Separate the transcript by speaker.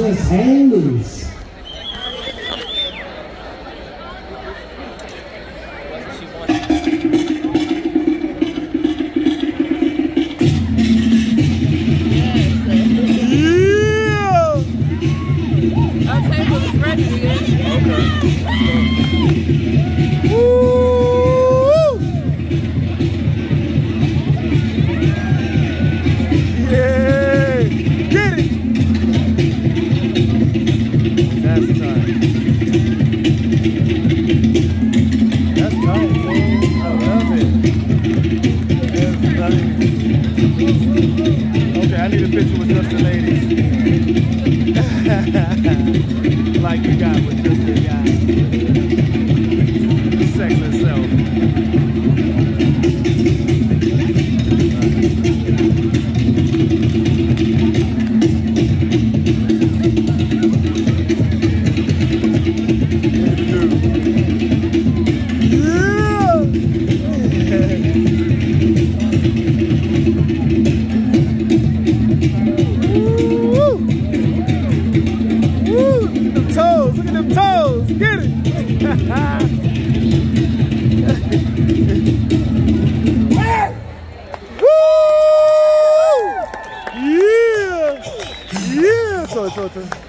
Speaker 1: Princess hang loose.
Speaker 2: I need a picture with just the ladies. Like you got with just the guy. Sex itself. Look at them toes, get it! Woo! Yeah! Yeah!